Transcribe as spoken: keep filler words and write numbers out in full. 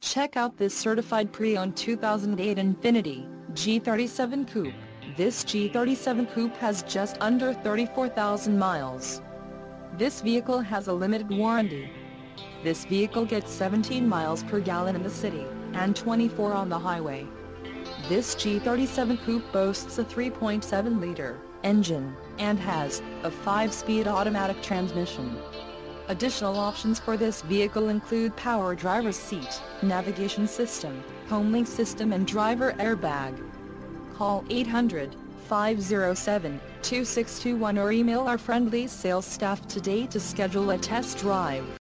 Check out this certified pre-owned two thousand eight Infiniti G thirty-seven Coupe. This G thirty-seven Coupe has just under thirty-four thousand miles. This vehicle has a limited warranty. This vehicle gets seventeen miles per gallon in the city, and twenty-four on the highway. This G thirty-seven Coupe boasts a three point seven liter engine, and has a five speed automatic transmission. Additional options for this vehicle include power driver's seat, navigation system, homelink system and driver airbag. Call eight hundred, five oh seven, two six two one or email our friendly sales staff today to schedule a test drive.